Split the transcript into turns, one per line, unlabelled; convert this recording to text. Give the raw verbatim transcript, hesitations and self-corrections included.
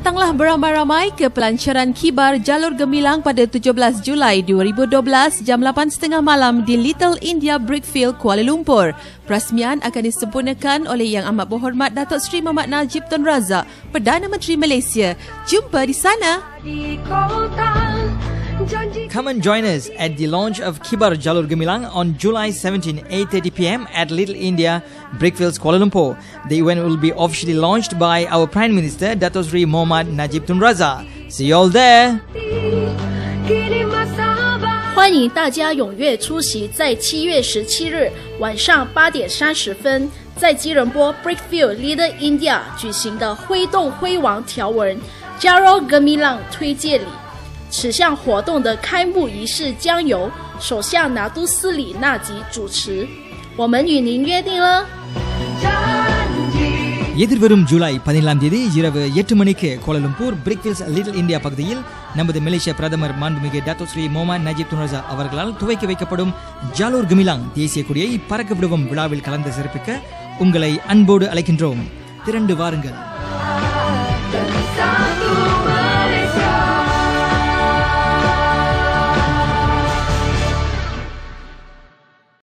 Datanglah beramai-ramai ke pelancaran kibar Jalur Gemilang pada tujuh belas Julai dua ribu dua belas jam lapan tiga puluh malam di Little India Brickfield, Kuala Lumpur. Perasmian akan disempurnakan oleh Yang Amat Berhormat Datuk Seri Mohamad Najib Tun Razak, Perdana Menteri Malaysia. Jumpa di sana.
Come and join us at the launch of Kibar Jalur Gemilang on July seventeenth, eight thirty p m at Little India, Brickfields, Kuala Lumpur. The event will be officially launched by our Prime Minister, Datuk Seri Mohamad Najib Tun Razak. See you all there.
欢迎大家踊跃出席，在七月十七日晚上八点三十分，在吉隆坡 Brickfield Little India 举行的挥动辉煌条纹 Jalur Gemilang 推介礼。此项活动的开幕仪式将由首相拿督斯里纳吉主持。我们与您约定了。
எதிர்வரும் ஜூலை பதினேழாம் தேதி இரவு எட்டு மணிக்கு Kuala Lumpur Brickfields little India பகுதியில் நமது மலேசிய பிரதமர் மாண்புமிகு doctor Sri Mohamad Najib Tun Razak அவர்களால் துவக்கி வைக்கப்படும் ஜாலூர் கமிலாங் தேசிய கொடியை பறக்க விடுவோம் விழாவில் கலந்து சிறப்பிக்க உங்களை அன்போடு அழைக்கின்றோம். திரண்டு வாருங்கள்.